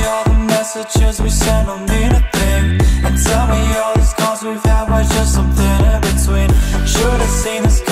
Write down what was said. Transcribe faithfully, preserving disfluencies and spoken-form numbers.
all the messages we sent don't mean a thing, and tell me all these calls we've had were just something in between. Should've seen this